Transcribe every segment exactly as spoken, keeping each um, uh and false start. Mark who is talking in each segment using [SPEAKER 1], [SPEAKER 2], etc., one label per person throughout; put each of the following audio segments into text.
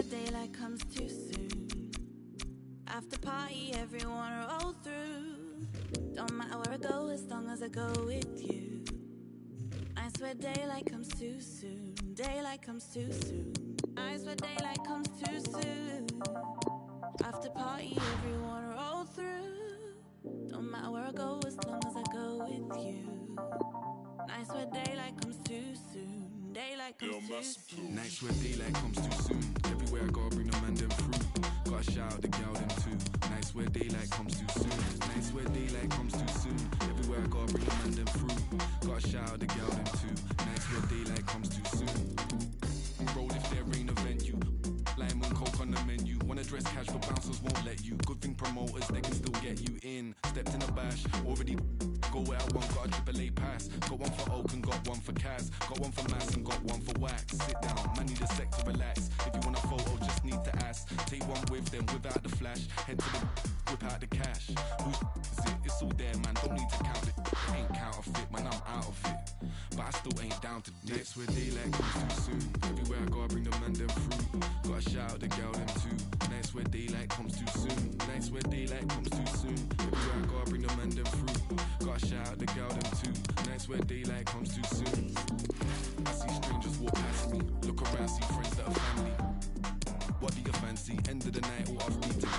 [SPEAKER 1] daylight comes too soon. After party, everyone roll through. Don't matter where I go as long as I go with you. I swear daylight comes too soon. Daylight comes too soon. I swear daylight comes too soon. After party, everyone roll through. Don't matter where I go as long as I go with you. Nights where daylight comes too soon. Daylight comes too soon.
[SPEAKER 2] Nights where daylight comes too soon. Everywhere I go, I bring the man them through. Gotta shout out the gal them too. Nights where daylight comes too soon. Nights where daylight comes too soon. Everywhere I go, I bring the man them through. Gotta shout out the gal them too. Nights where daylight comes too soon. Roll if there ain't a venue. Lime and coke on the menu. Wanna dress casual, bouncers won't let you. Good thing promoters, they can still get you in. Stepped in a bash, already go where I want, got a triple A pass. Got one for Oak and got one for Kaz. Got one for Mass and got one for Wax. Sit down, man need a sec to relax. If you want a photo, just need to ask. Take one with them without the flash. Head to the whip out the cash. Who's is it? It's all there, man, don't need to count it. Ain't counterfeit, man, I'm out of it. But I still ain't down to this. Nights where daylight comes too soon. Everywhere I go, I bring the man them through. Gotta shout out the gal them too. Nights where daylight comes too soon. Nights where daylight comes too soon. Everywhere I go, I bring the man them through. Gotta shout out the gal them too. Nights where daylight comes too soon. I see strangers walk past me. Look around, see friends that are family. What do you fancy? End of the night, all off beating.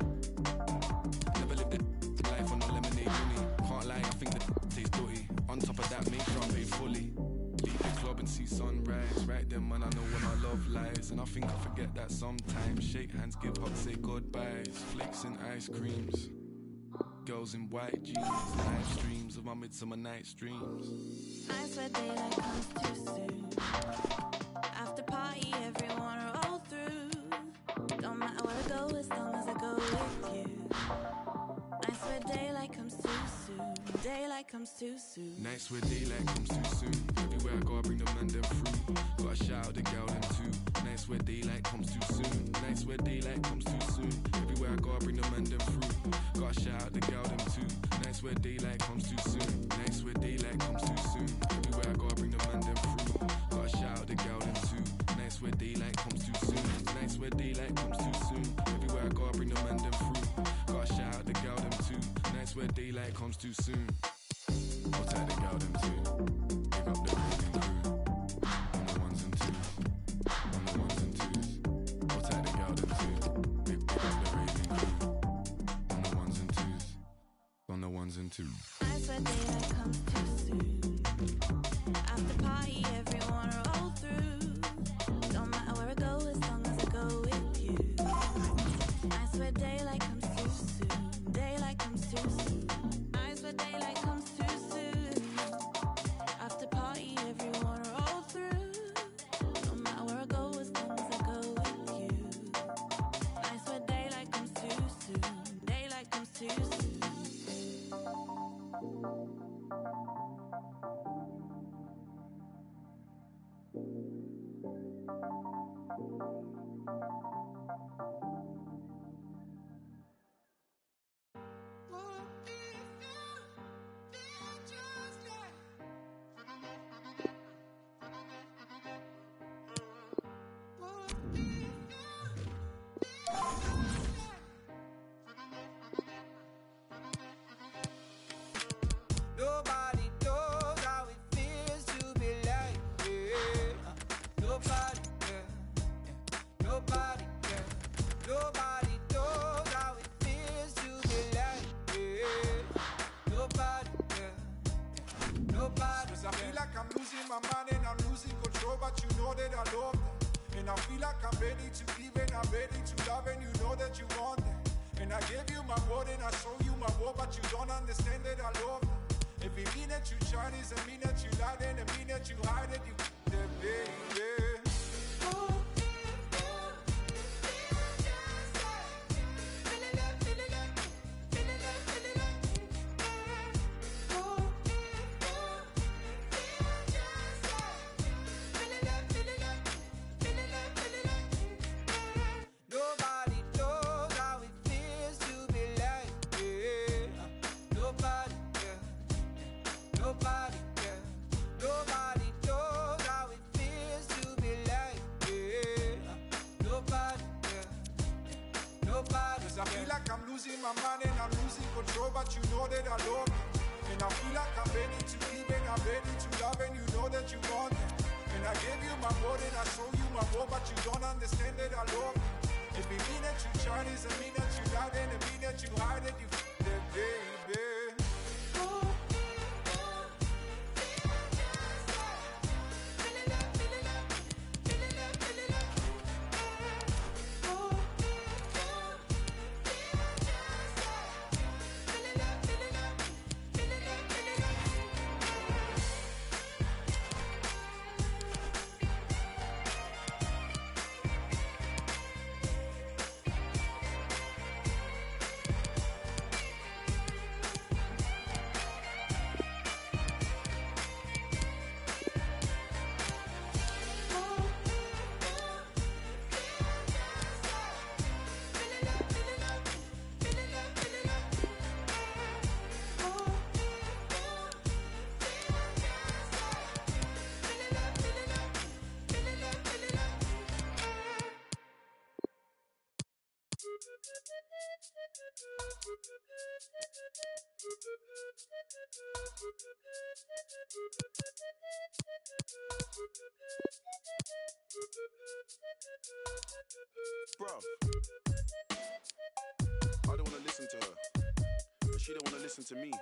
[SPEAKER 2] Never lived a life on no lemonade uni. Can't lie, I think the tastes dirty. On top of that, make sure I pay fully. Leave the club and see sunrise. Right then, man, I know when my love lies. And I think I forget that sometimes. Shake hands, give hugs, say goodbyes. Flakes and ice creams. Girls in white jeans. Live streams of my midsummer night's dreams.
[SPEAKER 1] I swear daylight comes too soon. After party, everyone roll through. Don't matter where I go as long as I go with you. I swear daylight comes too soon. Daylight comes too soon.
[SPEAKER 2] Nights where daylight comes too soon. Everywhere I go, I bring the man them through. Gotta shout out the gal them too. Nights where daylight comes too soon. Nights where daylight comes too soon. Everywhere I go, I bring the man them through. Gotta shout out the gal them too. Nights where daylight comes too soon. Nights where daylight comes too soon. Everywhere I go, I bring the man them through. Gotta shout out the gal them too. Nights where daylight comes too soon. Nights where daylight comes too soon. Everywhere I go, I bring the man them through. Gotta shout out the gal them too. Nights where daylight comes too soon. I'll take the gal them too. Pick up the raving crew. On the ones and twos. On the ones and twos. I'll take the gal them too. Pick, pick up the raving crew. On the ones and twos. On the ones and twos.
[SPEAKER 1] I swear daylight comes too soon. After party, everyone roll through. Don't matter where I go as long as I go with you. I swear daylight comes too soon. Daylight comes too soon. I swear daylight comes too soon. After party, everyone roll through. Don't matter where I go as long as I go with you. I swear daylight comes too soon. Daylight comes too soon.
[SPEAKER 3] Nobody knows how it feels to be like, yeah. Nobody, yeah. Nobody, yeah. Nobody knows how it feels to be like, yeah. Nobody, yeah. Nobody.
[SPEAKER 4] Cause I feel like I'm losing my mind and I'm losing control, but you know that I love that. And I feel like I'm ready to give and I'm ready to love, and you know that you want that. And I gave you my word and I show you my word, but you don't understand that I love that. If it mean that you try this, it mean that you lie, then it mean that you hide it, you that baby.
[SPEAKER 3] Nobody knows how it feels to be like, yeah. Nobody, yeah. Nobody, yeah. Nobody knows how it feels to be like, yeah. Nobody.
[SPEAKER 4] losing my mind and I'm losing control, but you know that I love you. And I feel like I'm ready to give and I'm ready to love, and you know that you want it. And I gave you my word and I show you my word, but you don't understand that I love you. If it mean that you Chinese, it mean that you lie, and it mean that you hide it, you f*** that baby.
[SPEAKER 5] Bruv, I don't want to listen to her, but she don't want to listen to me.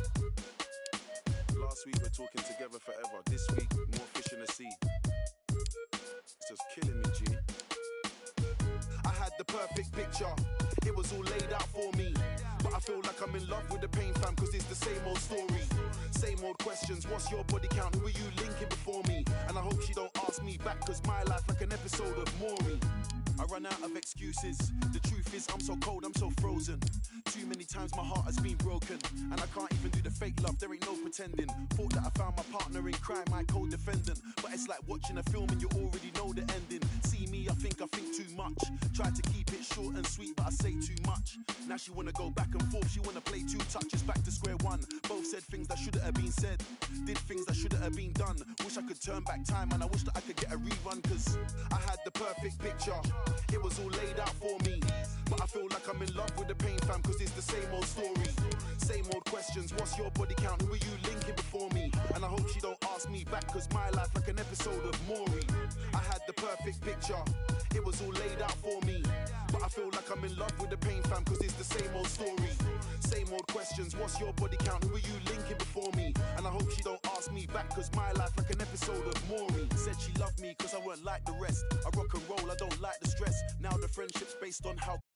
[SPEAKER 5] Last week we're talking together forever. This week, more fish in the sea. It's just killing me, G. I had the perfect picture, it was all laid out for me. But I feel like I'm in love with the pain, fam, cause it's the same old story. Same old questions, what's your body count? Who are you linking before me? And I hope she don't ask me back, cause my life like an episode of Maury. I run out of excuses. The truth is I'm so cold, I'm so frozen. Too many times my heart has been broken, and I can't even do the fake love, there ain't no pretending. Thought that I found my partner in crime, my co-defendant, but it's like watching a film and you already know the ending. See me, I think I think too much. Try to keep it short and sweet, but I say too much. Now she wanna go back and forth, she wanna play two touches, back to square one. Both said things that shouldn't have been said, did things that shouldn't have been done. Wish I could turn back time, and I wish that I could get a rerun, cause I had the perfect picture, it was all laid out for me. But I feel like I'm in love with the pain, fam, cause it's the same old story. Same old questions, what's your body count? Who are you linking before me? And I hope she don't ask me back, cause my life like an episode of Maury. I had the perfect picture, it was all laid out for me. But I feel like I'm in love with the pain, fam, cause it's the same old story. Same old questions, what's your body count? Who are you linking before me? And I hope she don't ask me back, cause my life like an episode of Maury. Said she loved me cause I weren't like the rest. I rock and roll, I don't like the stress. Now the friendship's based on how